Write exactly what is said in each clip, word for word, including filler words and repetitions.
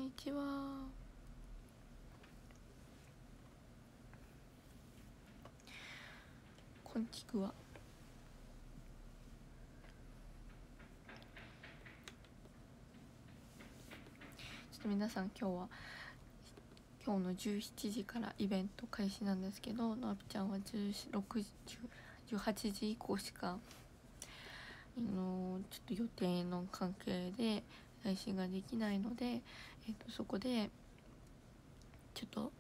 にちは。こんちくわ。ちょっと皆さん今日は今日のじゅうしちじからイベント開始なんですけど、のあぴちゃんはじゅうろくじじゅうはちじ以降しかあのちょっと予定の関係で配信ができないので、えー、とそこでちょっと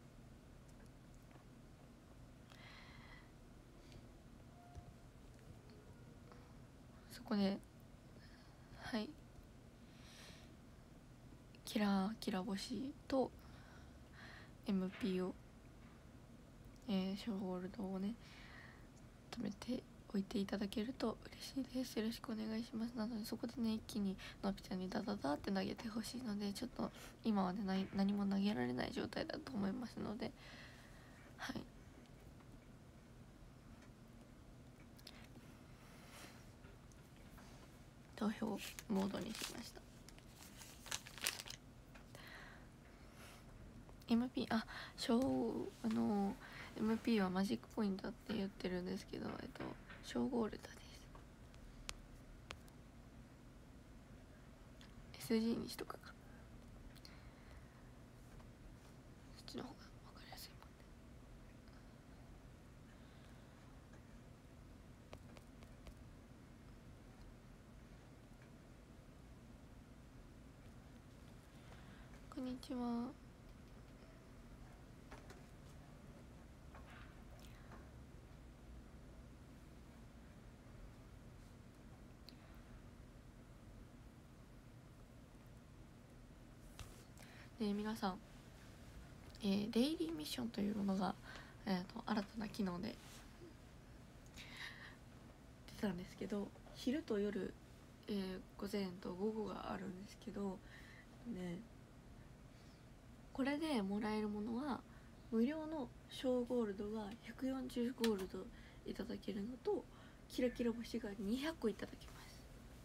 そこではいキラキラ星と エムピー を、えー、ショーゴールドをね止めておいていただけると嬉しいです。よろしくお願いします。なのでそこでね一気にのあぴちゃんにダダダって投げてほしいので、ちょっと今はね何何も投げられない状態だと思いますので、はい投票モードにしました。 エムピー あ小あの エムピー はマジックポイントって言ってるんですけど、えっと小ゴールドです。 エスジー にしとくか、そっちの方が分かりやすいもんね。こんにちは。で皆さん、えー、デイリーミッションというものが、えー、と新たな機能で出たんですけど、昼と夜、えー、午前と午後があるんですけどね、これでもらえるものは無料の小ゴールドがひゃくよんじゅうゴールドいただけるのと、キラキラ星がにひゃっこいただけます。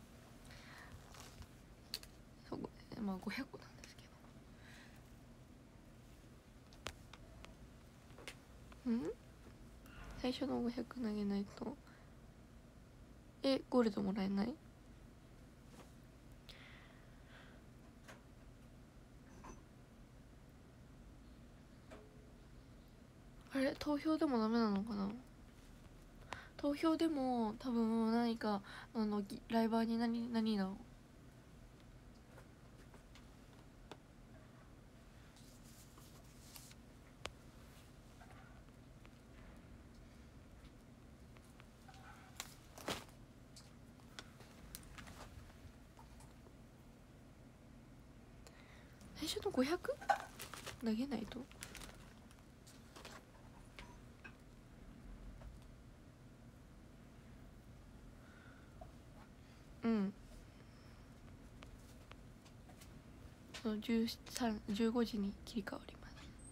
そうまあごひゃっこなんですけど、ん最初のごひゃく投げないとえゴールドもらえない？あれ投票でもダメなのかな。投票でも多分何かあのライバーに何何なの最初のごひゃく投げないと。うんそのじゅうさん、じゅうごじに切り替わります。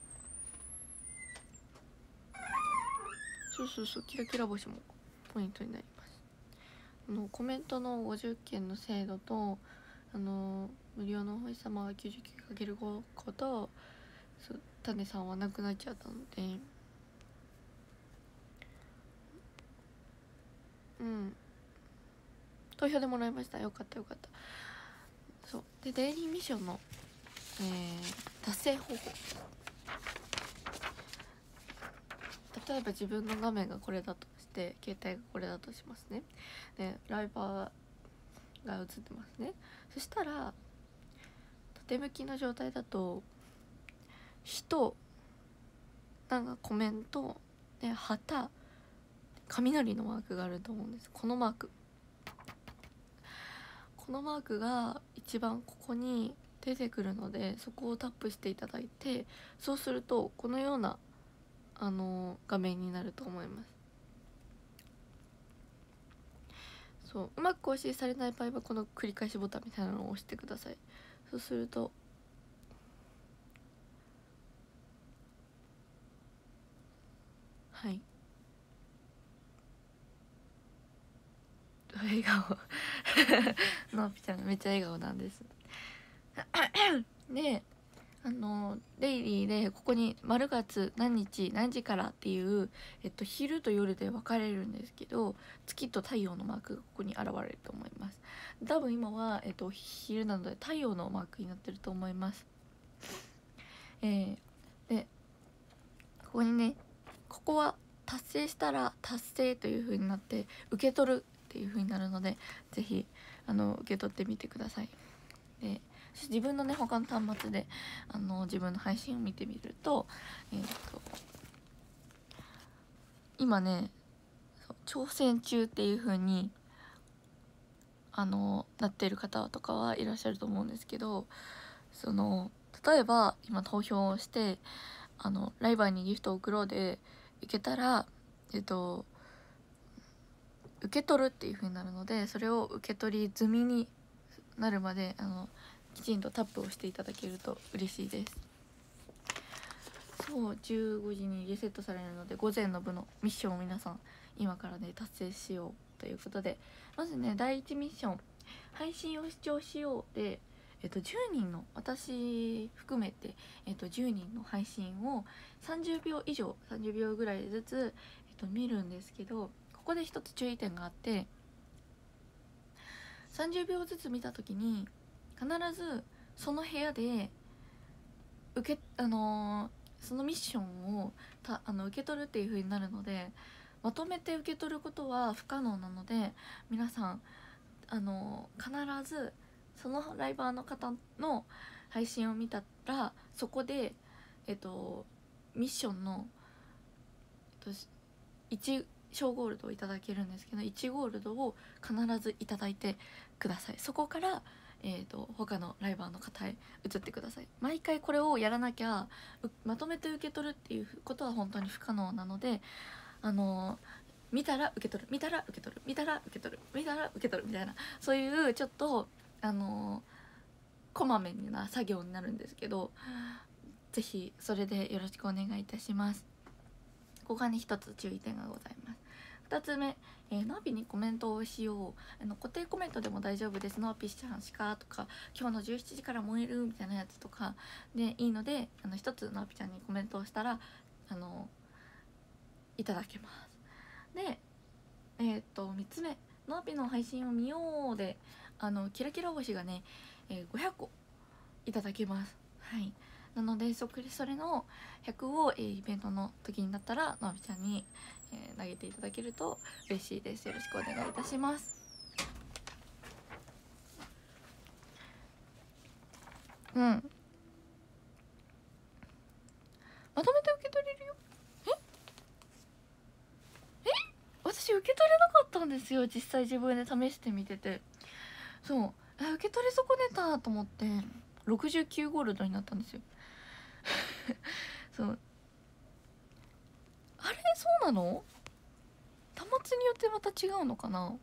そうそうそうキラキラ星もポイントになります。あのコメントのごじゅっけんの精度とあの無料のお星様は きゅうじゅうきゅうかけるご 個と種さんはなくなっちゃったので、うん投票でもらいました。よかったよかった。そうでデイリーミッションの、えー、達成方法、例えば自分の画面がこれだとして携帯がこれだとしますね。でライバーが映ってますね。そしたら縦向きの状態だと人なんかコメントで旗雷のマークがあると思うんです。このマークこのマークが一番ここに出てくるので、そこをタップしていただいて、そうするとこのようなあの画面になると思います。そううまく更新されない場合はこの繰り返しボタンみたいなのを押してください。そうするとはい笑顔のあぴちゃんがめっちゃ笑顔なんです。 であのデイリーでここに丸月何日何時からっていう、えっと、昼と夜で分かれるんですけど、月と太陽のマークがここに現れると思います。多分今は、えっと、昼なので太陽のマークになってると思います。えー、でここにね、ここは達成したら達成という風になって受け取るっていう風になるので、ぜひあの受け取ってみてください。で自分のね他の端末であの自分の配信を見てみると、えー、と今ね挑戦中っていう風にあのなってる方とかはいらっしゃると思うんですけど、その例えば今投票をしてあのライバーにギフトを送ろうで受けたら、えっと受け取るっていう風になるので、それを受け取り済みになるまであのきちんとタップをしていただけると嬉しいです。そうじゅうごじにリセットされるので、午前の部のミッションを皆さん今からね達成しようということで、まずねだいいちミッション配信を視聴しようで、えっと、じゅうにんの私含めて、えっと、じゅうにんの配信をさんじゅうびょう以上さんじゅうびょうぐらいずつ、えっと、見るんですけど、ここで一つ注意点があって、さんじゅうびょうずつ見た時に必ずその部屋で受けあのー、そのミッションをたあの受け取るっていう風になるので、まとめて受け取ることは不可能なので、皆さんあのー、必ずそのライバーの方の配信を見たらそこでえっとミッションの、えっと、いち小ゴールドをいただけるんですけど、いちゴールドを必ずいただいてください。そこからえーと他のライバーの方へ移ってください。毎回これをやらなきゃまとめて受け取るっていうことは本当に不可能なので、あの見たら受け取る見たら受け取る見たら受け取る見たら受け取るみたいな、そういうちょっとあのこまめな作業になるんですけど、ぜひそれでよろしくお願いいたします。他に一つ注意点がございます。ふたつめ、えー、ナーピにコメントをしよう、あの固定コメントでも大丈夫です、ナーピちゃんしかとか今日のじゅうしちじから燃えるみたいなやつとかでいいので、あの一つナーピちゃんにコメントをしたらあのいただけます。でえー、っとみっつめ、ナーピの配信を見ようであのキラキラ星がね、えー、ごひゃっこいただけます。はい、なのでそれのひゃくを、えー、イベントの時になったらナーピちゃんに、えー、投げていただけると嬉しいです。よろしくお願いいたします。うん、まとめて受け取れるよ。ええ私受け取れなかったんですよ、実際自分で試してみてて。そうえ受け取り損ねたと思ってろくじゅうきゅうゴールドになったんですよそうあれそうなの、端末によってまた違うのかな。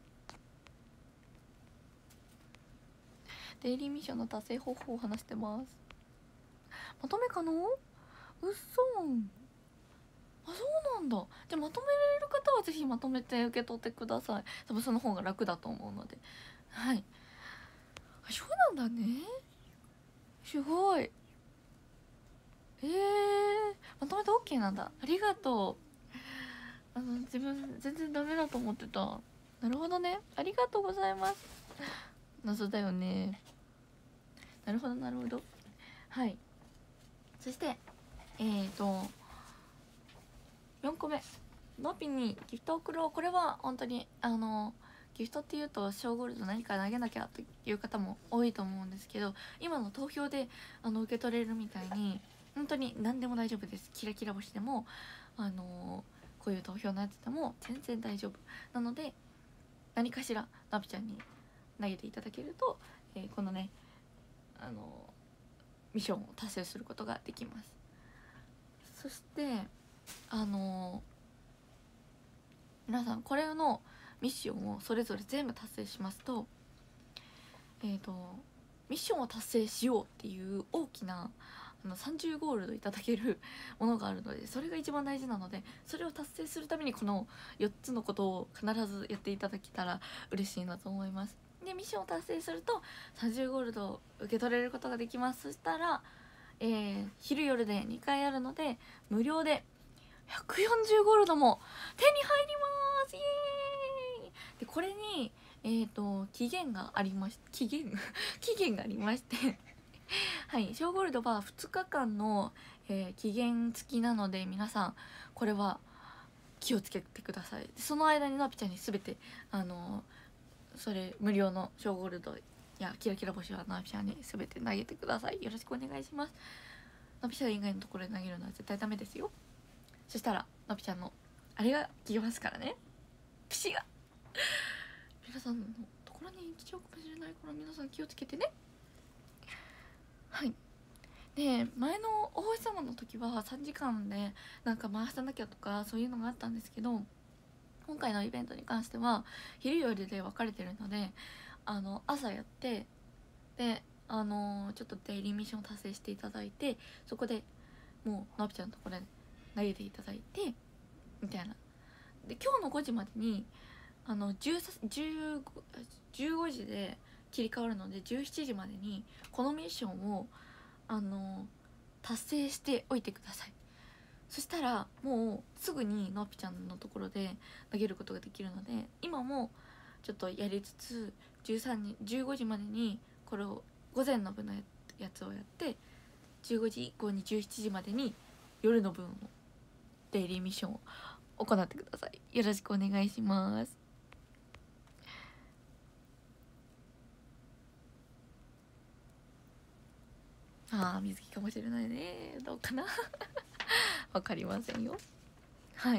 デイリーミッションの達成方法を話してます。まとめ可能？うっそん。あ、そうなんだ。じゃあまとめられる方はぜひまとめて受け取ってください。多分その方が楽だと思うので。はい。あ、そうなんだね。すごい。えー、まとめて OK なんだ。ありがとう。あの自分全然ダメだと思ってた。なるほどね。ありがとうございます。謎だよね。なるほどなるほど。はい。そしてえーとよんこめ、ナーピにギフトを送ろう。これは本当にあのギフトっていうと小ゴールド何か投げなきゃという方も多いと思うんですけど、今の投票であの受け取れるみたいに本当に何でも大丈夫です。キラキラ星でもあのこういう投票のやつでも全然大丈夫なので、何かしらナピちゃんに投げていただけると、えー、このねあのミッションを達成することができます。そしてあの皆さんこれのミッションをそれぞれ全部達成しますと、えーとミッションを達成しようっていう大きなあのさんじゅうゴールドいただけるものがあるので、それが一番大事なので、それを達成するためにこのよっつのことを必ずやっていただけたら嬉しいなと思います。 でミッションを達成するとさんじゅうゴールドを受け取れることができます。そしたら、えー、昼夜でにかいあるので無料でひゃくよんじゅうゴールドも手に入ります。イエーイ。でこれにえーと期限がありまし期限期限がありましてはい小ゴールドはふつかかんの、えー、期限付きなので皆さんこれは気をつけてください。その間にのびちゃんに全てあのー、それ無料の小ゴールドやキラキラ星はのびちゃんに全て投げてください。よろしくお願いします。のびちゃん以外のところで投げるのは絶対ダメですよ。そしたらのびちゃんのあれが消えますからね。ピシが皆さんのところに来ちゃうかもしれないから皆さん気をつけてね。はい。で前のお星様の時はさんじかんでなんか回さなきゃとかそういうのがあったんですけど、今回のイベントに関しては昼夜で分かれてるので、あの朝やってであのちょっとデイリーミッションを達成していただいて、そこでもうのびちゃんのところで投げていただいてみたいな。で今日のごじまでにあのじゅうごじで切り替わるのでじゅうしちじまでにこのミッションをあの達成しておいてください。そしたらもうすぐにのぴちゃんのところで投げることができるので、今もちょっとやりつつじゅうさんにじゅうごじまでにこれを午前の分のやつをやってじゅうごじ以降にじゅうしちじまでに夜の分をデイリーミッションを行ってください。よろしくお願いします。ああ水着かもしれないね。どうかなわかりませんよ。はい、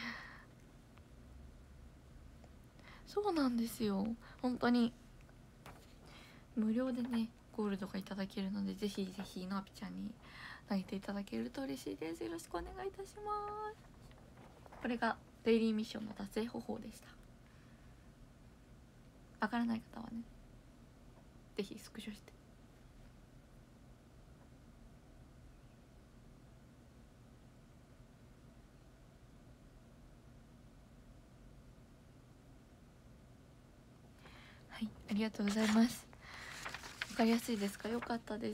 そうなんですよ。本当に無料でねゴールドがいただけるので、ぜひぜひのあぴちゃんに投げていただけると嬉しいです。よろしくお願いいたします。これがデイリーミッションの達成方法でした。わからない方はねぜひスクショして。はい、ありがとうございます。わかりやすいですか？よかったです。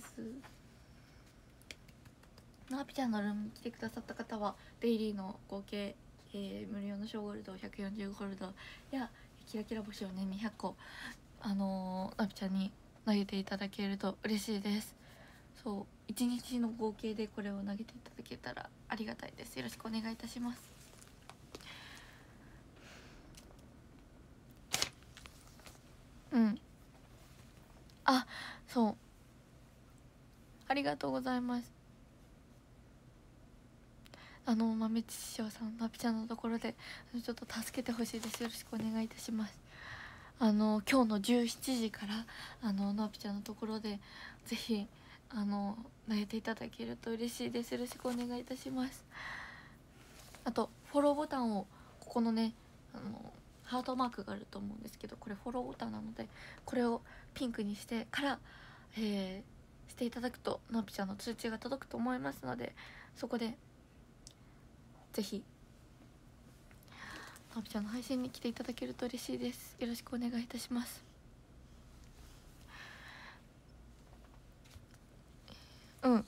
のあぴちゃんのルームに来てくださった方はデイリーの合計、えー、無料の小ゴールドひゃくよんじゅうゴールドやキラキラ星をねにひゃっこあのー、のあぴちゃんに投げていただけると嬉しいです。そういちにちの合計でこれを投げていただけたらありがたいです。よろしくお願いいたします。うん、あ、そう、ありがとうございます。あの豆知師匠さんなぴちゃんのところでちょっと助けてほしいです。よろしくお願いいたします。あの今日のじゅうしちじからあのなぴちゃんのところでぜひあの投げていただけると嬉しいです。よろしくお願いいたします。あとフォローボタンをここのねあのハートマークがあると思うんですけど、これフォローボタンなのでこれをピンクにしてから、えー、していただくとのぴちゃんの通知が届くと思いますので、そこでぜひのびちゃんの配信に来ていただけると嬉しいです。よろしくお願いいたします。うん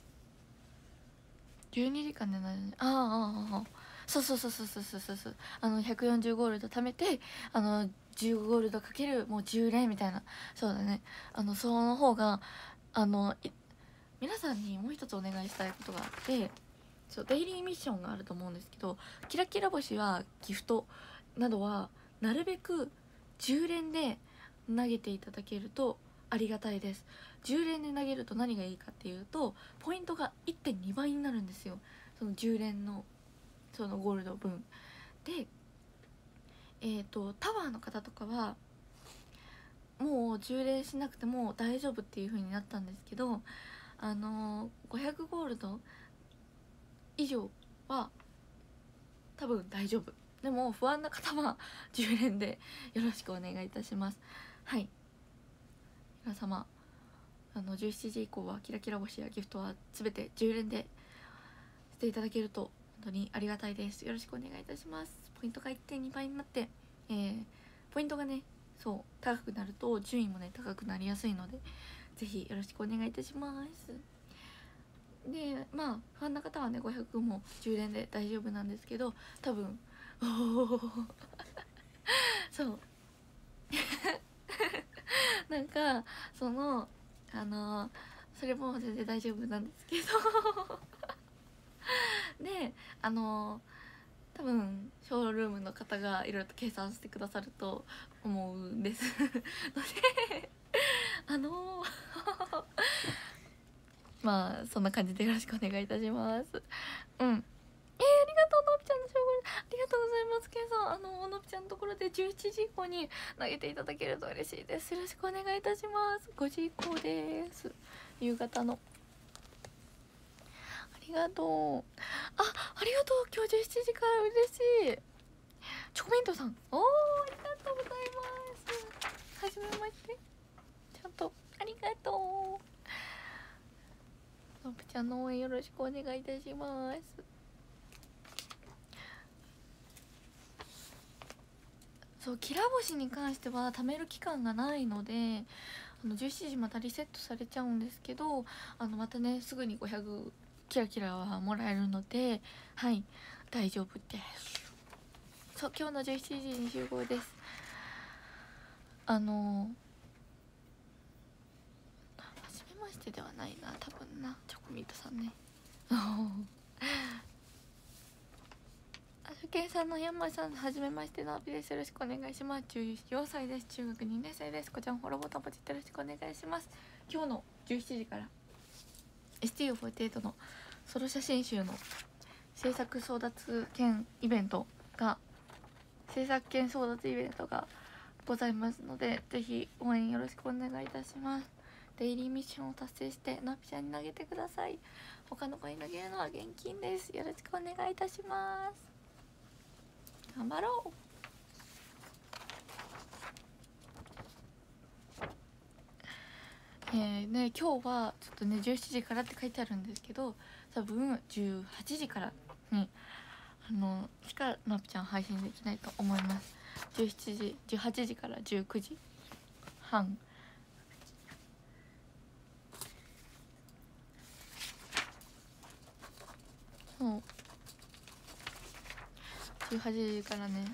じゅうにじかんでなるね。ああああああそうそうそうそうそうそうそうそうあのひゃくよんじゅうゴールド貯めてあのじゅうゴールドかけるもうじゅう連みたいな。そうだね、あのその方があの皆さんにもう一つお願いしたいことがあって、そうデイリーミッションがあると思うんですけど、キラキラ星はギフトなどはなるべくじゅう連で投げていただけるとありがたいです。じゅう連で投げると何がいいかっていうとポイントが いってんに 倍になるんですよ。そのじゅう連のそのゴールド分で、えーとタワーの方とかはもうじゅう連しなくても大丈夫っていう風になったんですけど、あのー、ごひゃくゴールド以上は多分大丈夫。でも不安な方はじゅう連でよろしくお願いいたします。はい、皆様あのじゅうしちじ以降はキラキラ星やギフトは全てじゅう連でしていただけると本当にありがたいです。よろしくお願いいたします。ポイントが いってんに 倍になって、えー、ポイントがねそう高くなると順位もね高くなりやすいので、ぜひよろしくお願いいたします。でまあ不安な方はねごひゃくも充電で大丈夫なんですけど、多分そうなんかそのあのそれも全然大丈夫なんですけどであの多分ショールームの方がいろいろと計算してくださると思うんですのであのまあそんな感じでよろしくお願いいたします。うん、えー、ありがとうのびちゃんの称号ありがとうございます。ケイさん、あののびちゃんのところでじゅうしちじ以降に投げていただけると嬉しいです。よろしくお願いいたします。ごじ以降です。夕方のありがとう。あ、ありがとう。今日じゅうしちじから嬉しい。チョコミントさん、おー、ありがとうございます。はじめまして。ちゃんとありがとう。のぶちゃんの応援よろしくお願いいたします。そう、きら星に関しては貯める期間がないので、あのじゅうしちじまたリセットされちゃうんですけど、あのまたねすぐにごひゃくキラキラはもらえるので、はい大丈夫です。そう今日のじゅうしちじに集合です。あの初めましてではないな多分な、チョコミートさんねあしゅけいさんの山井さん、はじめましてのアピです。よろしくお願いします。じゅうよんさいです。中学にねん生です。こちらもフォローボタンポチってよろしくお願いします。今日のじゅうしちじから エスティーユーフォーティーエイト のソロ写真集の制作争奪兼イベントが制作兼争奪イベントがございますので、ぜひ応援よろしくお願いいたします。デイリーミッションを達成してのびちゃんに投げてください。他の子に投げるのは現金です。よろしくお願いいたします。頑張ろう。えーね、今日はちょっとねじゅうしちじからって書いてあるんですけど、多分じゅうはちじからにあのしかのびちゃん配信できないと思います。じゅうしちじじゅうはちじからじゅうくじはん、そうじゅうはちじからね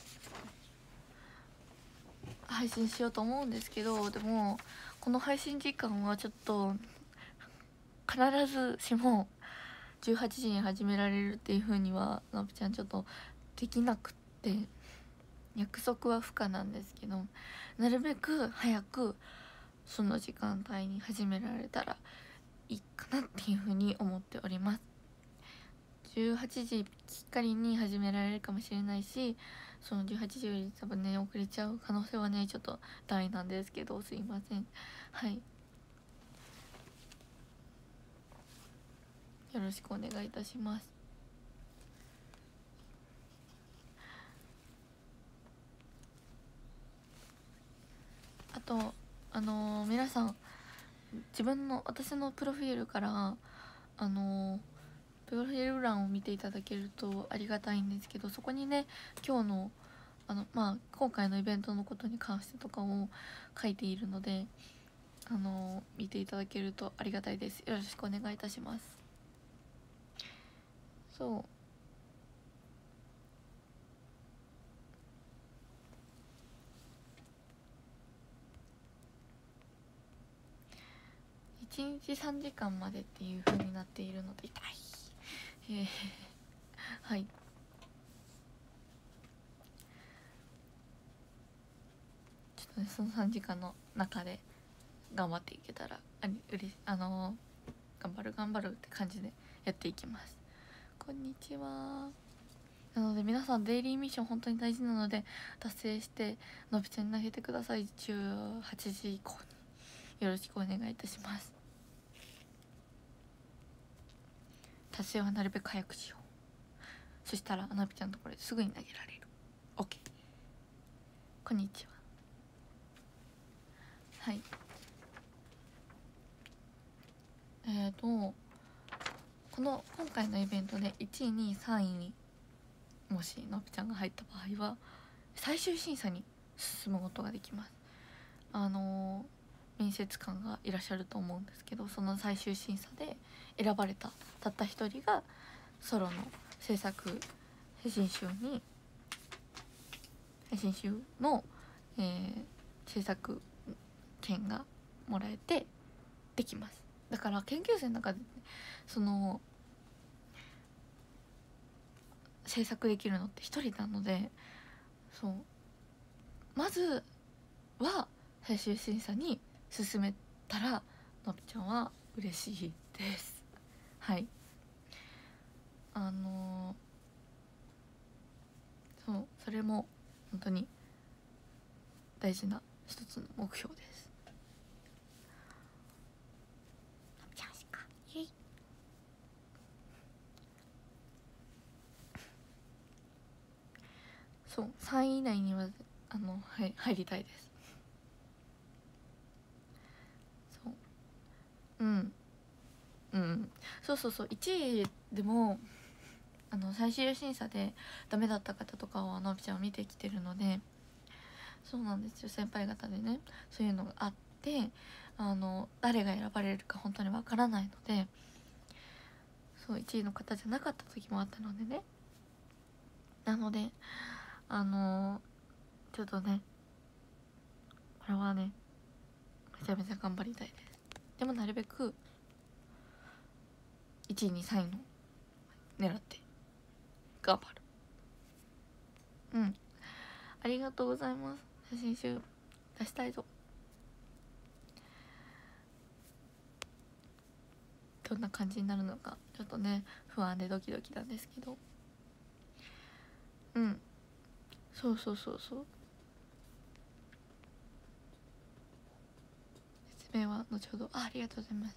配信しようと思うんですけど、でもこの配信時間はちょっと必ずしもじゅうはちじに始められるっていう風にはのびちゃんちょっとできなくって、約束は不可なんですけど、なるべく早くその時間帯に始められたらいいかなっていう風に思っております。じゅうはちじきっかりに始められるかもしれないし、そのじゅうはちじより多分ね遅れちゃう可能性はねちょっと大なんですけど、すいません。はい、よろしくお願いいたします。あとあのー、皆さん自分の私のプロフィールからあのー、プロフィール欄を見ていただけるとありがたいんですけど、そこにね今日のあのまあ今回のイベントのことに関してとかを書いているので、あの見ていただけるとありがたいです。よろしくお願いいたします。そういちにちさんじかんまでっていう風になっているので、痛い、えー、はいちょっとねそのさんじかんの中で頑張っていけたらありうれしあのー、頑張る頑張るって感じでやっていきます。こんにちは。なので皆さんデイリーミッション本当に大事なので達成してのびちゃんに投げてください。じゅうはちじ以降によろしくお願いいたします。達成はなるべく早くしよう。そしたらのびちゃんのところですぐに投げられる。 OK。 こんにちは。はい、えーとこの今回のイベントでいちいにいさんいにもしのびちゃんが入った場合は最終審査に進むことができます。あの面接官がいらっしゃると思うんですけど、その最終審査で選ばれたたった一人がソロの制作写真集に写真集の、えー、制作権がもらえてできます。だから研究生の中で、ね、その制作できるのって一人なので、そうまずは最終審査に進めたらのびちゃんは嬉しいです。はい、あのー、そうそれも本当に大事な一つの目標です。のびちゃんしかイエイ。そうさんい以内にはあの、はい、入りたいです。そううんうんそうそうそういちいでもあの最終審査でダメだった方とかはのびちゃんを見てきてるので、そうなんですよ、先輩方でねそういうのがあって、あの誰が選ばれるか本当にわからないので、そういちいの方じゃなかった時もあったのでね、なのであのちょっとねこれはねめちゃめちゃ頑張りたいです。でもなるべくいちいにさんいの狙って頑張る。うんありがとうございます。写真集出したいぞ。どんな感じになるのかちょっとね不安でドキドキなんですけど、うんそうそうそうそう、説明は後ほど。 あ, ありがとうございます。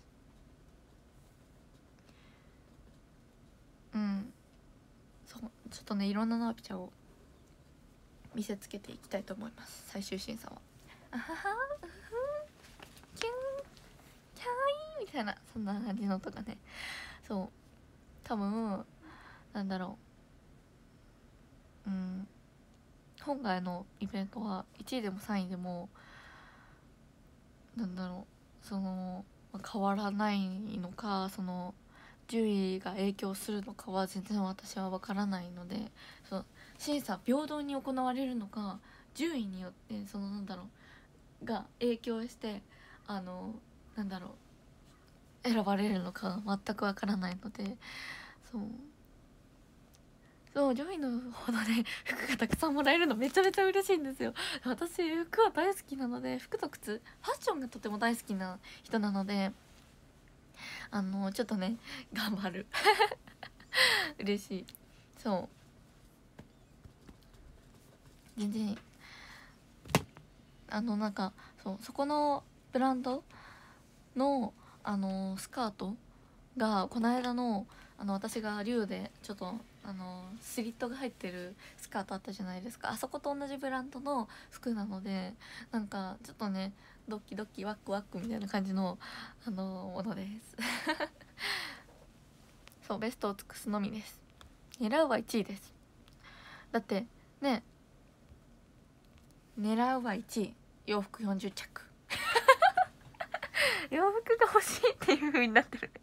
うんそうちょっとねいろんなのびちゃんを見せつけていきたいと思います。最終審査はあははうふキュンキャーイみたいなそんな感じのとかね、そう多分なんだろう、うん今回のイベントはいちいでもさんいでもなんだろうその変わらないのか、その順位が影響するのかは全然私は分からないので、その審査平等に行われるのか順位によってそのなんだろうが影響してあのなんだろう選ばれるのか全く分からないので、そうそう上位のほどね服がたくさんもらえるのめちゃめちゃ嬉しいんですよ。私服は大好きなので、服と靴ファッションがとても大好きな人なので、あのちょっとね頑張る嬉しい。そう全然あのなんかそうそこのブランドのあのスカートがこの間のあの私が竜でちょっとあのスリットが入ってるスカートあったじゃないですか。あそこと同じブランドの服なのでなんかちょっとねドキドキワクワクみたいな感じのあのものですそうベストを尽くすのみです。狙うはいちいです。だってね狙うはいちい洋服よんじゅっちゃく洋服が欲しいっていう風になってる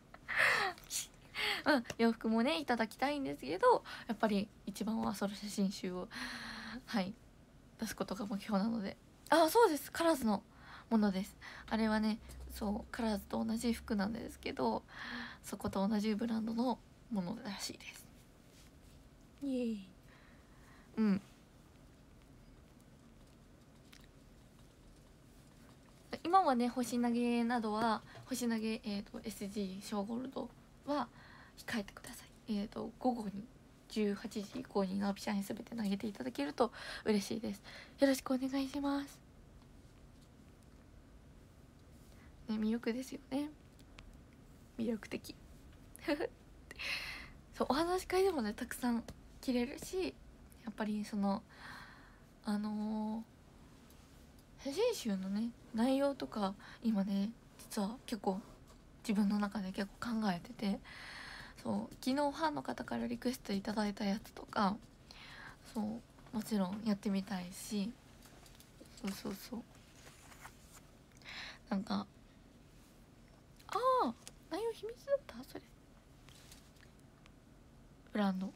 うん、洋服もねいただきたいんですけど、やっぱり一番はソロ写真集をはい出すことが目標なので、あそうですカラーズのものです。あれはねそうカラーズと同じ服なんですけど、そこと同じブランドのものらしいです。イエーイ。うん今はね星投げなどは星投げ、えーと、エスジー ショーゴールドは控えてください。えーと午後にじゅうはちじ以降にのびちゃんに全て投げていただけると嬉しいです。よろしくお願いします、ね、魅力ですよね、魅力的そうお話し会でもねたくさん着れるし、やっぱりそのあのー、写真集のね内容とか今ね実は結構自分の中で結構考えてて、そう昨日ファンの方からリクエストいただいたやつとかそうもちろんやってみたいし、 そうそうそう、なんかああ内容秘密だった、それブランド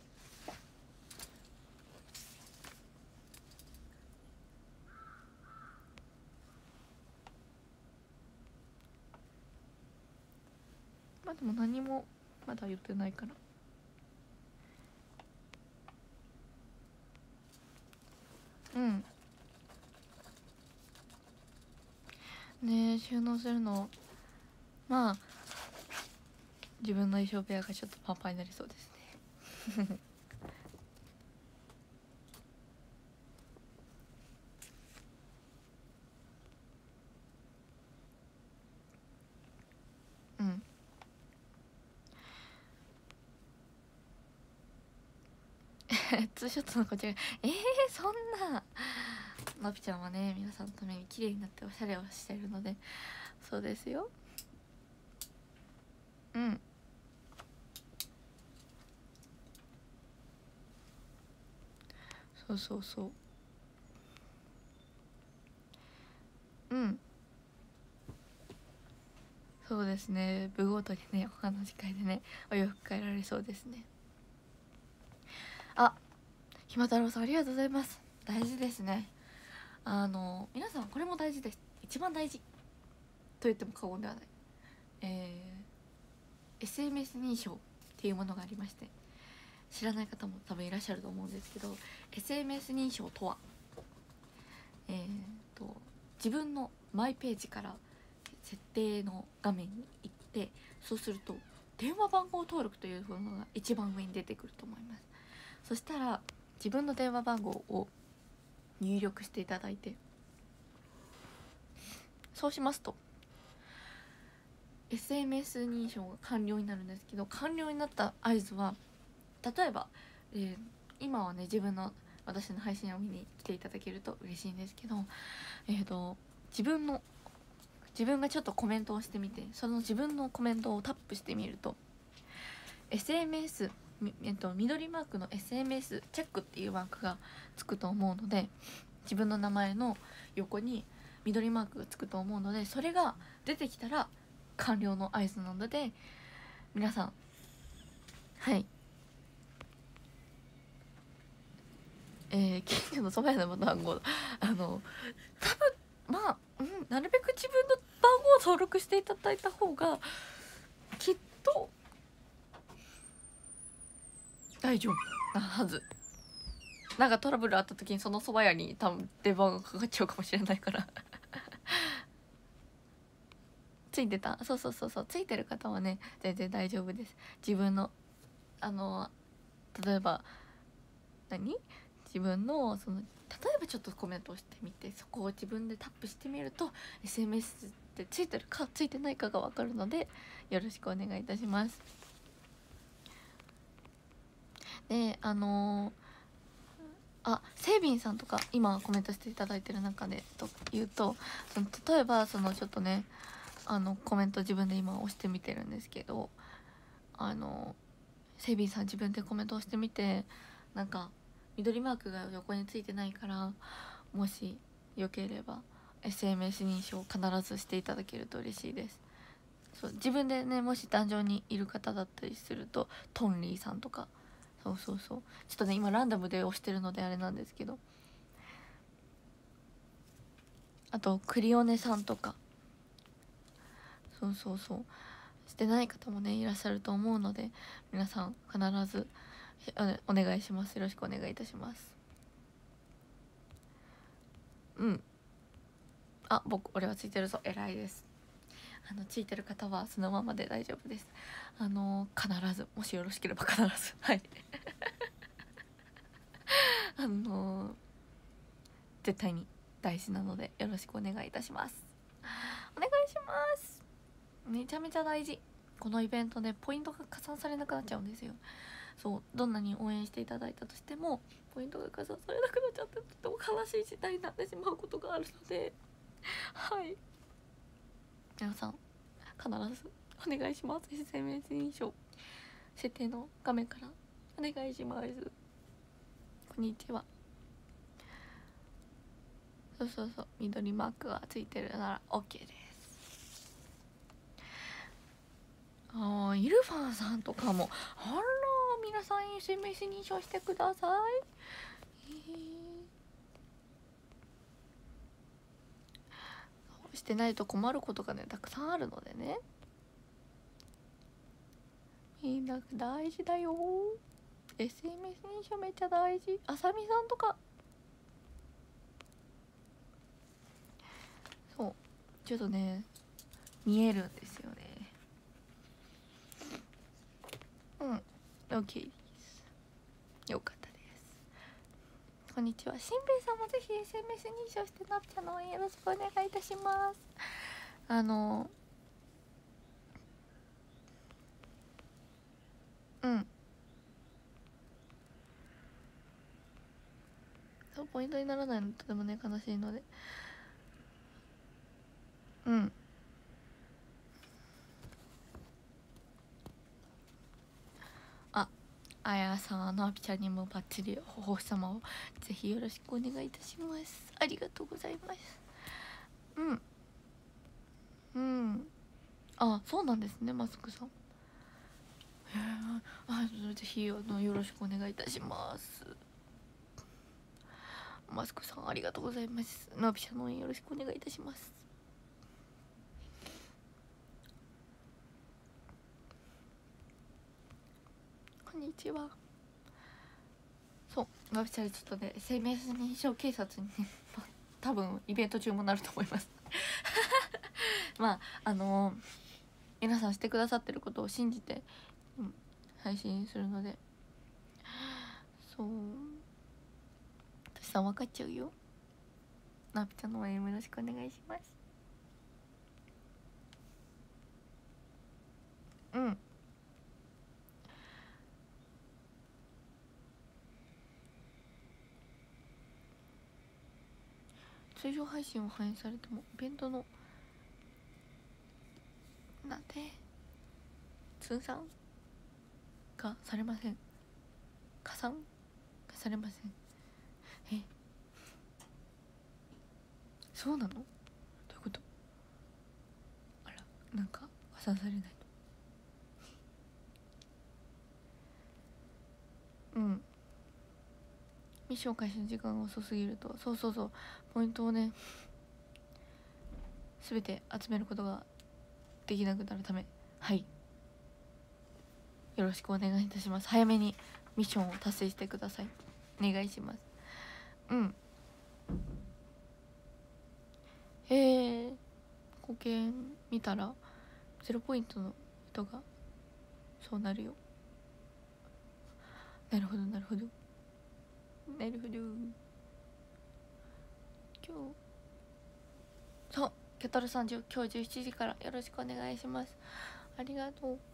まあでも何もまだ言ってないから。うんねえ、収納するのまあ自分の衣装部屋がちょっとパンパンになりそうですねうんツーショットのこちらえー、そんなのびちゃんはね皆さんのために綺麗になっておしゃれをしているので、そうですよ。うんそうそうそう、うんそうですね、部ごとにね他の次回でねお洋服変えられそうですね。あ、ひま太郎さんありがとうございます。大事ですね。あの皆さんこれも大事です。一番大事と言っても過言ではない、えー、エスエムエス 認証っていうものがありまして、知らない方も多分いらっしゃると思うんですけど、 エスエムエス 認証とはえー、と自分のマイページから設定の画面に行って、そうすると電話番号登録というのが一番上に出てくると思います。そしたら自分の電話番号を入力していただいて、そうしますと エスエムエス 認証が完了になるんですけど、完了になった合図は例えば、えー、今はね自分の私の配信を見に来ていただけると嬉しいんですけど、えーと自分の自分がちょっとコメントをしてみて、その自分のコメントをタップしてみると エスエムエス、えっと、緑マークの エスエムエス チェックっていうマークがつくと思うので、自分の名前の横に緑マークがつくと思うので、それが出てきたら完了の合図なので、皆さんはいえー、近所の蕎麦屋の番号あの多分まあ、うん、なるべく自分の番号を登録していただいた方がきっと大丈夫なはず。なんかトラブルあった時にその蕎麦屋に多分電話がかかっちゃうかもしれないからついてた、そうそうそうそう、ついてる方はね全然大丈夫です。自分のあの例えば何自分のその例えばちょっとコメントをしてみて、そこを自分でタップしてみると エスエムエス ってついてるかついてないかが分かるのでよろしくお願いいたします。であのー、あセイビンさんとか今コメントしていただいてる中でと言うと、その例えばそのちょっとねあのコメント自分で今押してみてるんですけど、あのセイビンさん自分でコメントをしてみて、なんか緑マークが横についてないから、もしよければ エスエムエス 認証を必ずしていただけると嬉しいです。そう自分でねもし壇上にいる方だったりするとトンリーさんとか、そうそうそう、ちょっとね今ランダムで押してるのであれなんですけど、あとクリオネさんとか、そうそうそう、してない方もねいらっしゃると思うので、皆さん必ずお願いします。よろしくお願いいたします。うん、あ僕俺はついてるぞ、偉いです。あのついてる方はそのままで大丈夫です。あの必ず、もしよろしければ必ずはいあの絶対に大事なのでよろしくお願いいたします。お願いします。めちゃめちゃ大事。このイベントでポイントが加算されなくなっちゃうんですよ。そうどんなに応援していただいたとしてもポイントが加算されなくなっちゃって、とても悲しい事態になってしまうことがあるので、はい皆さん必ずお願いします。 エスエムエス 認証設定の画面からお願いします。こんにちは。 そうそうそう、緑マークがついてるなら OK です。あーイルファンさんとかも、あら皆さん エスエムエス 認証してください。えー、してないと困ることがねたくさんあるのでね、みんな大事だよ。 エスエムエス 認証めっちゃ大事。あさみさんとかそうちょっとね見えるんですよね。うん OK です。よかったです。こんにちは。しんべヱさんもぜひ エスエムエス 認証してなっちゃんの応援よろしくお願いいたします。あのうんそうポイントにならないのとてもね悲しいので、うんああやさんのあぴちゃんにもバッチリお星様をぜひよろしくお願いいたします。ありがとうございます。うんうんあそうなんですねマスクさん。へえあぜひあのよろしくお願いいたします。マスクさんありがとうございます。ナビシャの応援よろしくお願いいたします。こんにちは。そうナビシャでちょっとね エスエムエス 認証警察にね多分イベント中もなると思いますまああのー、皆さんしてくださってることを信じて、うん、配信するので、そう私さん分かっちゃうよ。ナビちゃんの応援よろしくお願いします。うん通常配信を反映されてもイベントのなんで通算がされません。加算がされません。えそうなのどういうこと。あらなんか加算されないと。うんミッション開始の時間が遅すぎるとそうそうそうポイントをね全て集めることができなくなるため、はいよろしくお願いいたします。早めにミッションを達成してください。お願いします。うんへえ保険見たらゼロポイントの人がそうなるよ。なるほどなるほどなるほど。今日そうケトルさんじゅう今日じゅうしちじからよろしくお願いします。ありがとう。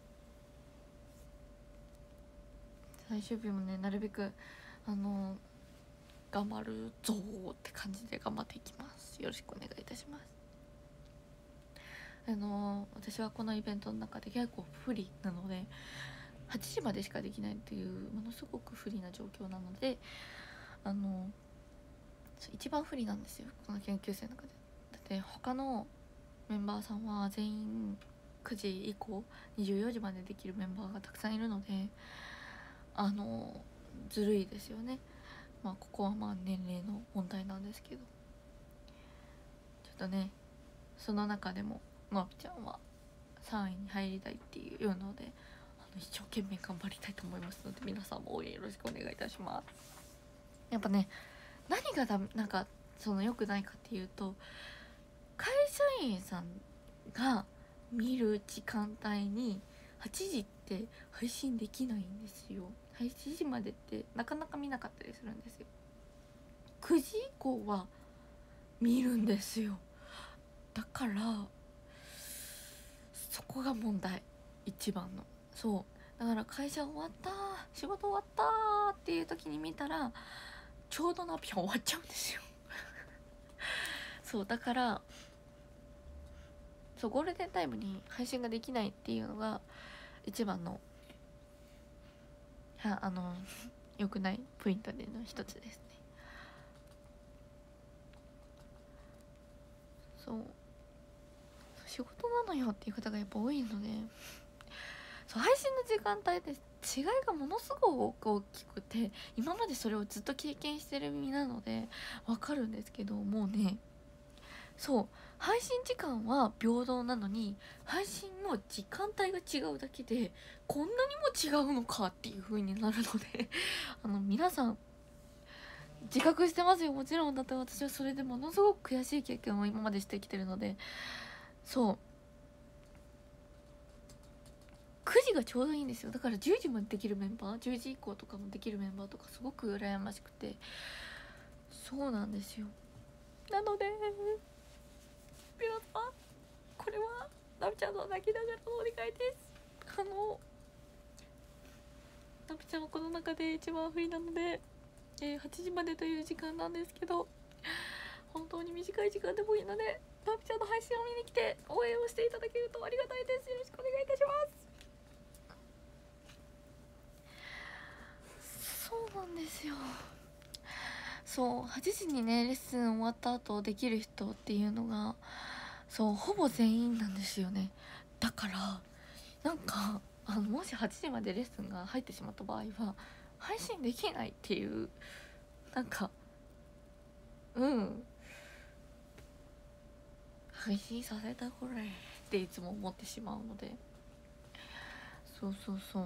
最終日もねなるべくあの頑張るぞーって感じで頑張っていきます。よろしくお願いいたします。あの私はこのイベントの中で結構不利なのではちじまでしかできないっていうものすごく不利な状況なので、あの一番不利なんですよこの研究生の中で。だって他のメンバーさんは全員くじ以降にじゅうよじまでできるメンバーがたくさんいるので、あのずるいですよね。まあここはまあ年齢の問題なんですけど、ちょっとねその中でもまぴちゃんはさんいに入りたいっていうので、あの一生懸命頑張りたいと思いますので皆さんも応援よろしくお願いいたします。やっぱね何がだなんかその良くないかっていうと、会社員さんが見る時間帯にはちじって配信できないんですよ。はちじまでってなかなか見なかったりするんですよ。くじ以降は見るんですよ。だからそこが問題一番の。そうだから会社終わった仕事終わったっていう時に見たらちょうどナピョン終わっちゃうんですよそうだからそうゴールデンタイムに配信ができないっていうのが一番のはあの良くないポイントでの一つですね。 そう仕事なのよっていう方がやっぱ多いので、そう配信の時間帯で違いがものすごく大きくて、今までそれをずっと経験してる身なのでわかるんですけど、もうね、そう配信時間は平等なのに配信の時間帯が違うだけでこんなにも違うのかっていう風になるのであの皆さん自覚してますよ、もちろん。だって私はそれでものすごく悔しい経験を今までしてきてるので、そうくじがちょうどいいんですよ。だからじゅうじもできるメンバー、じゅうじ以降とかもできるメンバーとかすごく羨ましくて、そうなんですよ。なので皆さん、これはナミちゃんの泣きながらのお願いです。あのナミちゃんはこの中で一番不利なので、えー、はちじまでという時間なんですけど、本当に短い時間でもいいのでナミちゃんの配信を見に来て応援をしていただけるとありがたいです。よろしくお願いいたします。そうなんですよ。そうはちじにねレッスン終わった後できる人っていうのがそうほぼ全員なんですよね。だからなんかあのもしはちじまでレッスンが入ってしまった場合は配信できないっていう、なんかうん配信させたこれっていつも思ってしまうので、そうそうそう。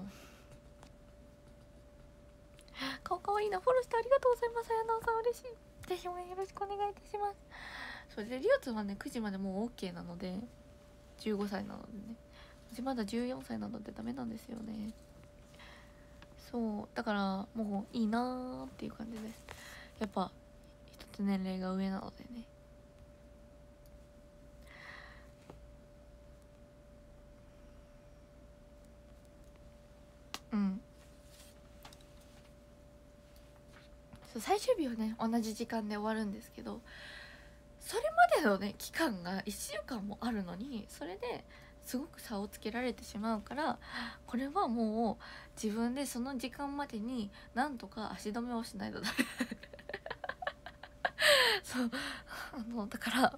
顔かわいいな、フォローしてありがとうございます。やなおさん嬉しい。ぜひ応援よろしくお願いいたします。それでリオツはねくじまでもう OK なので、じゅうごさいなのでね、私まだじゅうよんさいなのでダメなんですよね。そうだからもういいなーっていう感じです。やっぱ一つ年齢が上なのでね。うんそう最終日はね同じ時間で終わるんですけど、それまでのね期間がいっしゅうかんもあるのに、それですごく差をつけられてしまうから、これはもう自分でその時間までになんとか足止めをしないとダメそうあのだから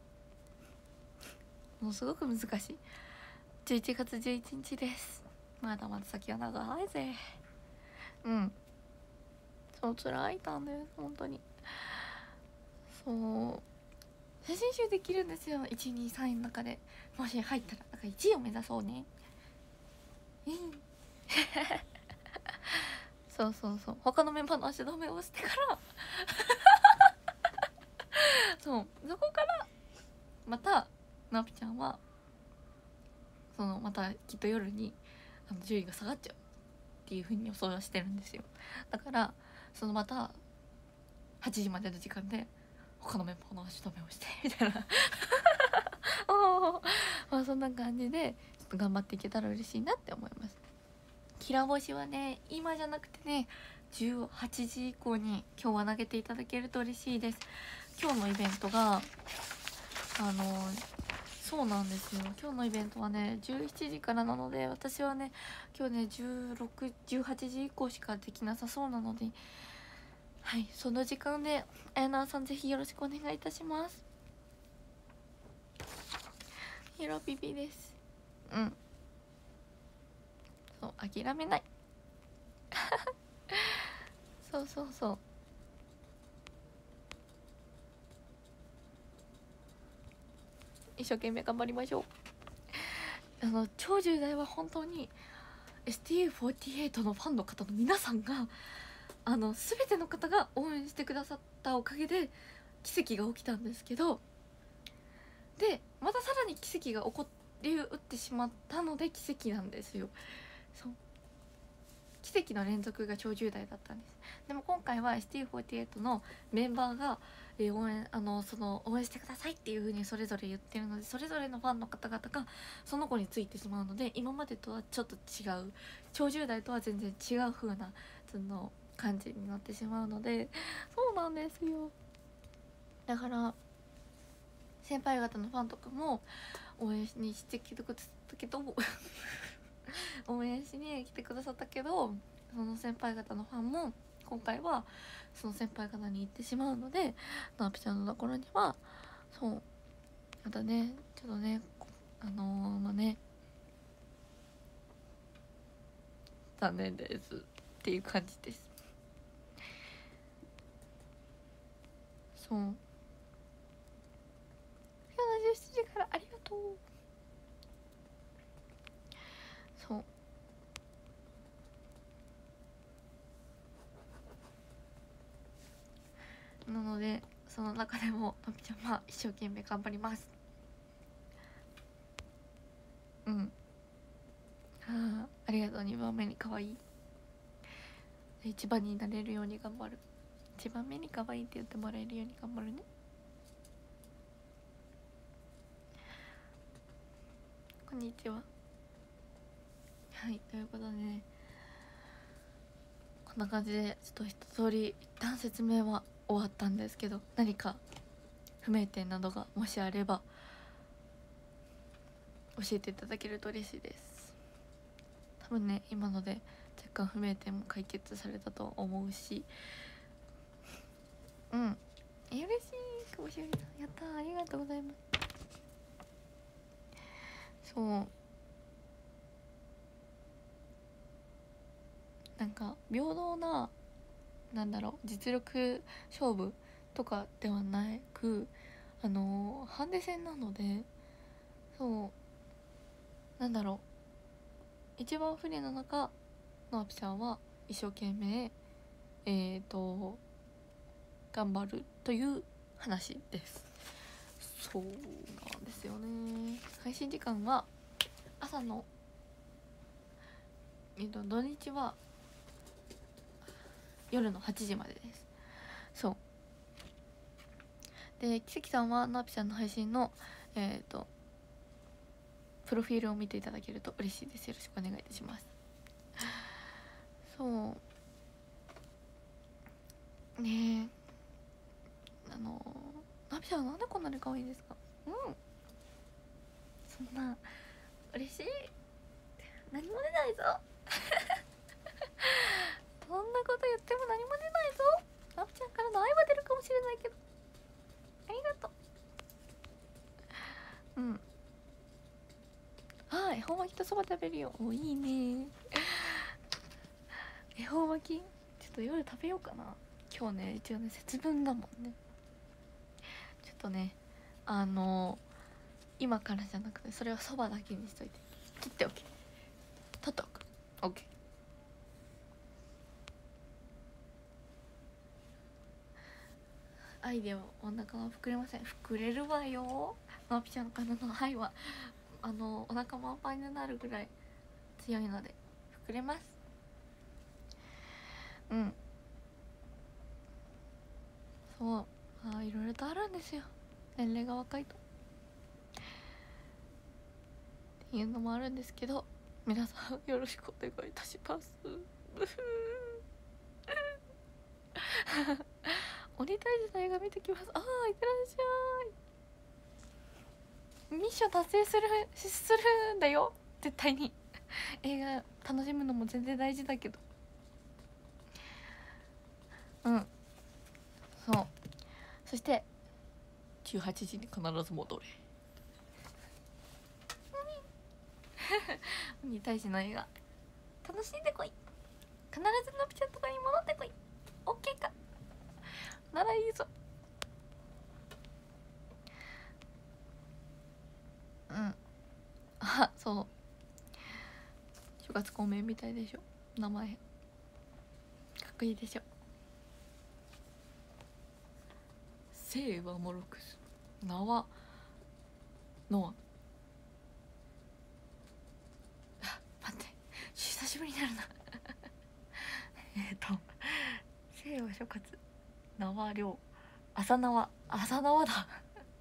もうすごく難しい。じゅういちがつじゅういちにちです。まだまだ先は長いぜ。うんそう辛いたんだよ本当に。そう写真集できるんですよ、いちにさんいの中で。もし入ったらだからいちいを目指そうね。うんそうそうそう、他のメンバーの足止めをしてからそうそこからまたなぴちゃんはそのまたきっと夜にあの順位が下がっちゃうっていう風に予想はしてるんですよ。だからそのまたはちじまでの時間で他のメンバーの足止めをしてみたいなあまあそんな感じでちょっと頑張っていけたら嬉しいなって思います。きら星はね今じゃなくてねじゅうはちじ以降に今日は投げていただけると嬉しいです。今日のイベントがあのそうなんですよ、今日のイベントはねじゅうしちじからなので、私はね今日ねじゅうろく、じゅうはちじ以降しかできなさそうなので、はいその時間であやなさんぜひよろしくお願いいたします。ヒロピピです。うんそう諦めないそうそうそう、一生懸命頑張りましょう。あの超重大は本当に エスティーユーフォーティーエイト のファンの方の皆さんがあの全ての方が応援してくださったおかげで奇跡が起きたんですけど、でまたさらに奇跡が起こりうってしまったので奇跡なんですよ。そう奇跡の連続が超重大だったんです。でも今回は エスティーユーフォーティーエイト のメンバーが、えー、応援あのその応援してくださいっていう風にそれぞれ言ってるので、それぞれのファンの方々がその子についてしまうので、今までとはちょっと違う超重大とは全然違う風なその感じになってしまうので、そうなんですよ。だから先輩方のファンとかも応援にしてきてくださったけど応援しに来てくださったけど、その先輩方のファンも今回はその先輩方に行ってしまうので、なぴちゃんのところにはそうまたねちょっとねあのー、まあね残念ですっていう感じです。そう今日のじゅうしちじからありがとう。そうなのでその中でものびちゃんは一生懸命頑張ります。うんあありがとう。にばんめに可愛いいちばんになれるように頑張る。いちばんめに可愛いって言ってもらえるように頑張るね。こんにちは。はいということでねこんな感じでちょっと一通り一旦説明は終わったんですけど、何か不明点などがもしあれば教えていただけると嬉しいです。多分ね今ので若干不明点も解決されたと思うし、うん嬉しい。久保しおりさんやったーありがとうございます。そうなんか平等ななんだろう実力勝負とかではなくあのー、ハンデ戦なのでそうなんだろう一番不利な中のアピちゃんは一生懸命えーと頑張るという話です。そうなんですよね。配信時間は朝のえっと土日は夜のはちじまでです。そうで奇跡さんはナーピちゃんの配信のえっ、ー、とプロフィールを見ていただけると嬉しいです。よろしくお願いいたします。そうねえあのナーピちゃんなんでこんなに可愛いんですか。うんそんな嬉しい何も出ないぞそんなこと言っても何も出ないぞ。ナーピちゃんからの愛は出るかもしれないけどありがとう。うんああ恵方巻きとそば食べるよ。おいいね恵方巻きちょっと夜食べようかな。今日ね一応ね節分だもんね。ちょっとねあのー、今からじゃなくてそれはそばだけにしといて切っておけ取っておくオッケー。愛ではお腹は膨れません。膨れるわよ。ナピちゃんからの愛はあのお腹満杯になるぐらい強いので膨れます。うんそうあいろいろとあるんですよ年齢が若いとっていうのもあるんですけど皆さんよろしくお願いいたします鬼退治の映画見てきます。ああいってらっしゃい。ミッション達成するするんだよ絶対に映画楽しむのも全然大事だけどうんそうそしてじゅうはちじに必ず戻れ鬼退治の映画楽しんでこい。必ずのびちゃんとかに戻ってこい。オッケーかならいいぞ。うんあそう諸葛孔明みたいでしょ名前かっこいいでしょ。姓はモロクス名はノアあ待って久しぶりになるなえっと姓は諸葛名は亮朝縄朝縄だ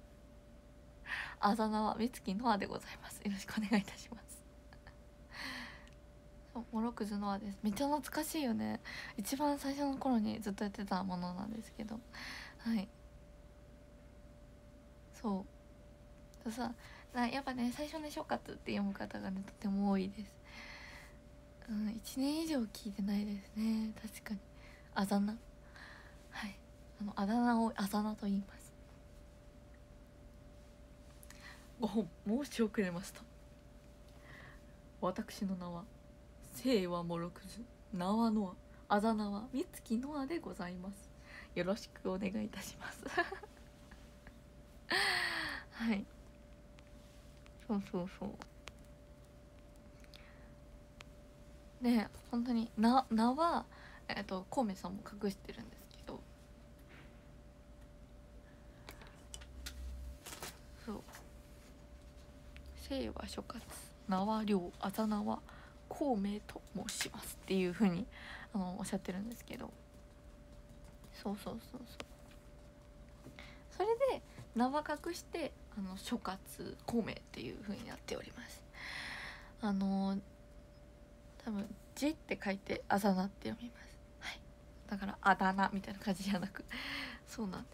朝縄美月ノアでございます。よろしくお願いいたします。そうモロクズノアです。めっちゃ懐かしいよね。一番最初の頃にずっとやってたものなんですけどはいそうさなやっぱね最初ね諸葛って読む方がねとても多いです。うんいちねん以上聞いてないですね確かに。あざなはいあのあだ名をあざなと言います。 ご本申し遅れました。私の名は姓はもろくず、名はノア、あだ名は美月ノアでございます。よろしくお願いいたしますはい、そうそうそうね。本当にな名はえっとコウメさんも隠してるんですけど、そう姓は諸葛、名は亮、あだ名は孔明と申しますっていう風にあのおっしゃってるんですけど、そうそうそうそう、それで名は隠してあの諸葛孔明っていう風になっております。あの多分字って書いてあだ名って読みます。はい、だからあだ名みたいな感じじゃなくそうなんです。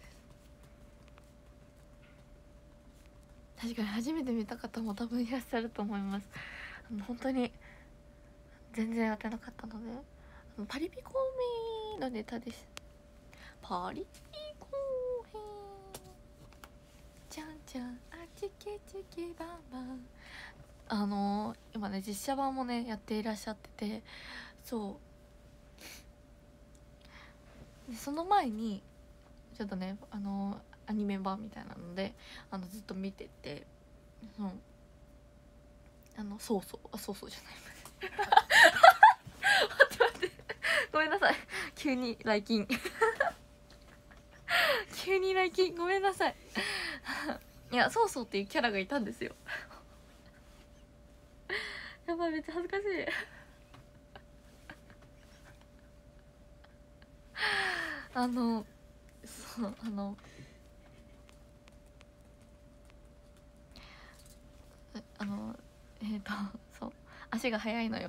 確かに初めて見た方も多分いらっしゃると思います。あの本当に全然当てなかったので、あのパリピコーミーのネタです。パリピコーミーちゃんちゃんあちけちけバンバン、あのー、今ね実写版もねやっていらっしゃってて、そうでその前にちょっとねあのー、アニメ版みたいなのであのずっと見てて、うん、あのそうそうあそうそうじゃない待って待ってごめんなさい、急に来勤急に来勤ごめんなさいいやそうそうっていうキャラがいたんですよやばいめっちゃ恥ずかしいあのそうあのあのえっ、ー、とそう足が速いのよ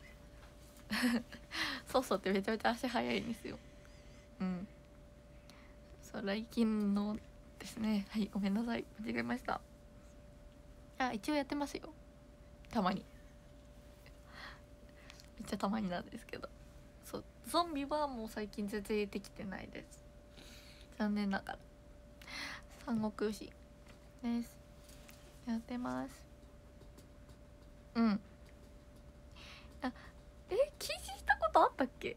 そうそうってめちゃめちゃ足速いんですよ。うん、そう来勤のですね。はい、ごめんなさい間違えました。あ一応やってますよ、たまに。めっちゃたまになんですけど、そうゾンビはもう最近全然できてないです、残念ながら。三国志ですやってます。うんあえ禁止したことあったっけ。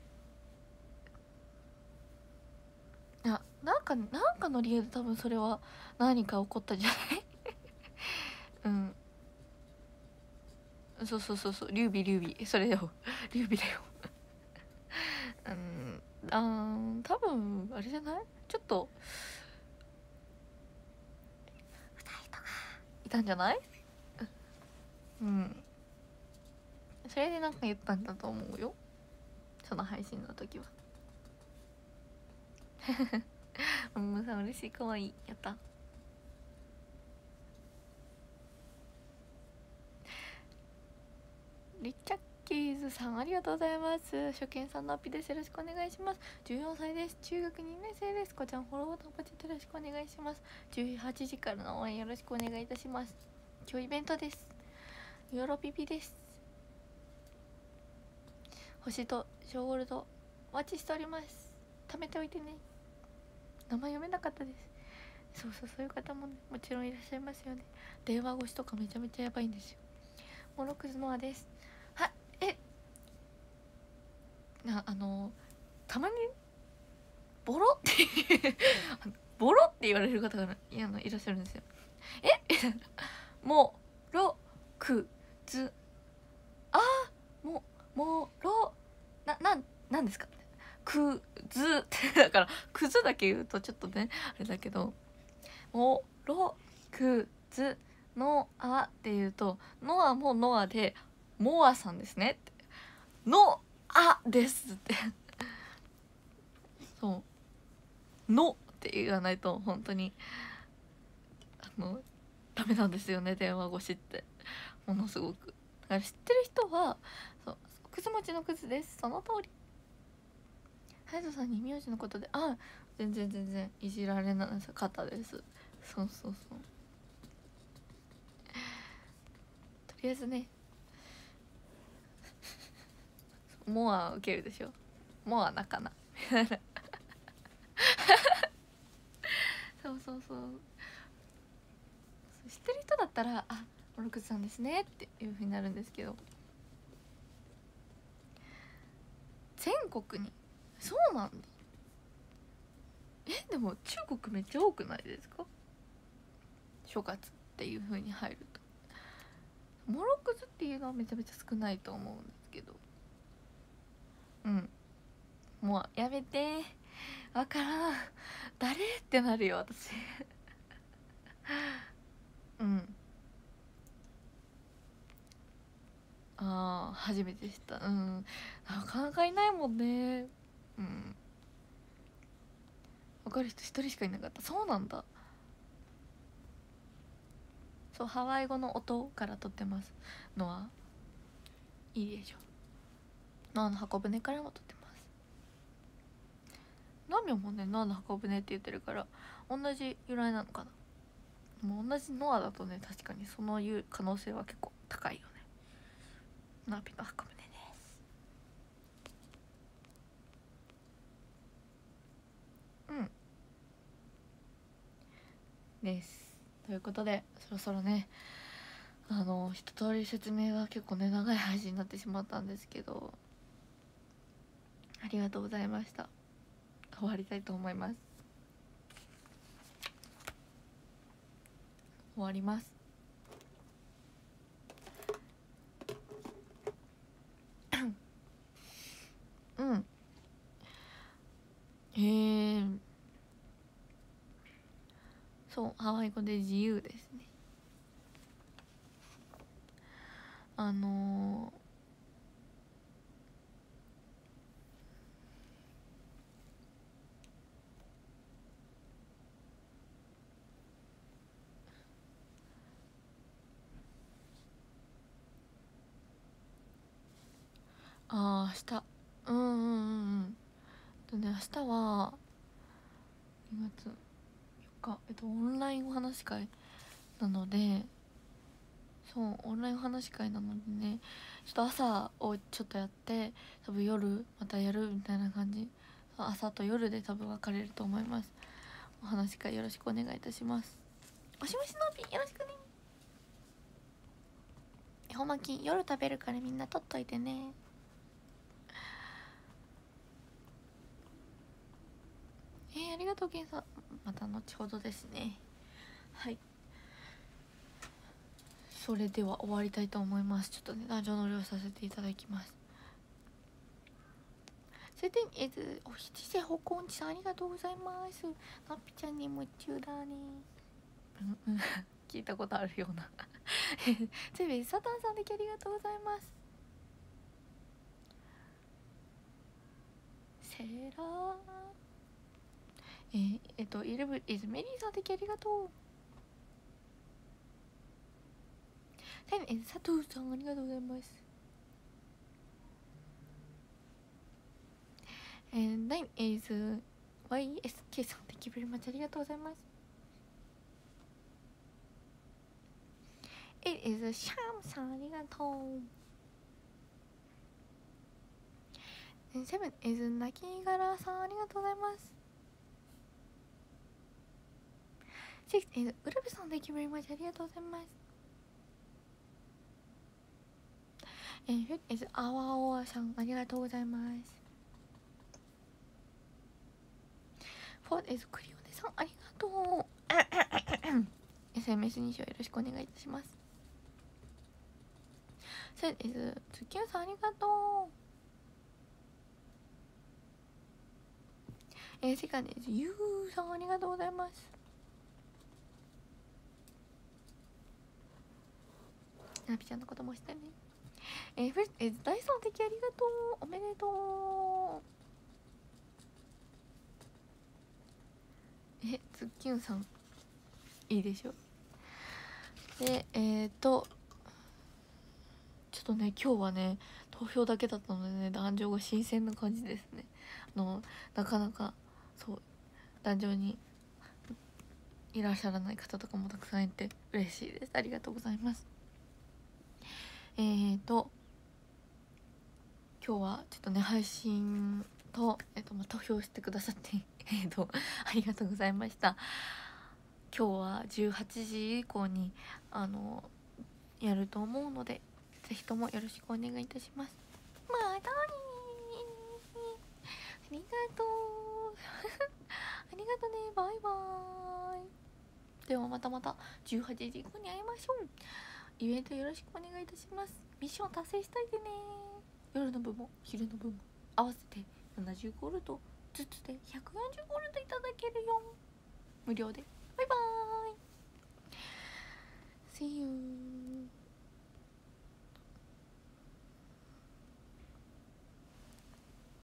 あなんかなんかの理由で多分それは何か起こったんじゃないうんそうそうそうそう劉備劉備それよ劉備だようんあー多分あれじゃない、ちょっとふたりとかいたんじゃない。うんそれでなんか言ったんだと思うよ、その配信の時はうんさん嬉しい、かわいい、やった。リッチャッキーズさんありがとうございます。初見さんのアピです、よろしくお願いします。じゅうよんさいです、中学にねん生です。こちゃんフォローボタンポチッとよろしくお願いします。じゅうはちじからの応援よろしくお願いいたします。今日イベントです。ヨーロピピです。星とショーゴールドお待ちしております。貯めておいてね。名前読めなかったです。そうそうそういう方も、ね、もちろんいらっしゃいますよね。電話越しとかめちゃめちゃやばいんですよ。モロクズノアです。はえなあのたまにボロってボロって言われる方がいやいらっしゃるんですよ。えもろくずあももろななんなんですかくずってだからくずだけ言うとちょっとねあれだけど、もろくずのあって言うとノアもノアでモアさんですねってのあですってそうのって言わないと本当にあのダメなんですよね、電話越しってものすごく。だから知ってる人はそうくず餅のくずです、その通り。隼人さんに名字のことであ全然全然いじられなかったです。そうそうそうとりあえずねモア受けるでしょ、モアなかなそうそうそう知ってる人だったらあモロクズさんですねっていう風になるんですけど、全国にそうなんだ。えでも中国めっちゃ多くないですか、諸葛っていう風に入ると。モロクズっていうのはめちゃめちゃ少ないと思うんですけど、うんもうやめてわからん誰ってなるよ私うんああ初めて知った。うんなかなかいないもんね。うん分かる人一人しかいなかった。そうなんだ。そうハワイ語の音から取ってますのはいいでしょ。ノアの箱舟からも取ってます。ナミョもねノアの箱舟って言ってるから同じ由来なのかな。もう同じノアだとね確かにそのいう可能性は結構高いよね。ナビの箱舟ですうんですということでそろそろねあの一通り説明が結構ね長い配信になってしまったんですけど、ありがとうございました。終わりたいと思います。終わります。うんへえそうハワイ語で自由ですね。あのー、あー明日うんうんうんうんとね明日はにがつよっかえっとオンラインお話し会なので、そうオンラインお話し会なのでねちょっと朝をちょっとやって多分夜またやるみたいな感じ。朝と夜で多分分かれると思います。お話し会よろしくお願いいたします。もしもしのびよろしくね。恵方巻き夜食べるからみんな取っといてね。えー、ありがとうけんさん。また後ほどですね。はいそれでは終わりたいと思います。ちょっとね男女乗りをさせていただきます。それでえずおひちせほこんちさんありがとうございます。なっぴちゃんに夢中だね。うんうん聞いたことあるようなついべサタンさんだけありがとうございます。セラーえー、えっとイレブンイズメリーさんだけありがとう。タイムイズ佐藤さんありがとうございます。えー、ナイムイズ ワイエスケー さんだけベリマチありがとうございます。It is シャムさんありがとう。セブン is なきがらさんありがとうございます。シックス is ウルブさん Thank you very much ありがとうございます。えー、フィフ is あわおわさんありがとうございます。フォー is クリオネさんありがとうエスエムエス 認証よろしくお願いいたします。セブン is ズッキュンさんありがとう。えー、セカンド is ユーさんありがとうございます。なぴちゃんのこともしてね。えー、フィフ is ダイソン的ありがとう。おめでとう。えズッキュンさんいいでしょ。でえーとちょっとね今日はね投票だけだったのでね壇上が新鮮な感じですね。あのなかなかそう壇上にいらっしゃらない方とかもたくさんいて嬉しいです。ありがとうございます。えーと今日はちょっとね配信と、えっと、まあ、投票してくださってえっとありがとうございました。 今日はじゅうはちじ以降にあのやると思うので、ぜひともよろしくお願いいたします。またねー、ありがとうありがとね、バイバーイ。ではまたまたじゅうはちじ以降に会いましょう。イベントよろしくお願いいたします。ミッション達成しといてね。夜の分も昼の分も合わせてななじゅうゴールドずつでひゃくよんじゅうゴールドいただけるよ、無料で。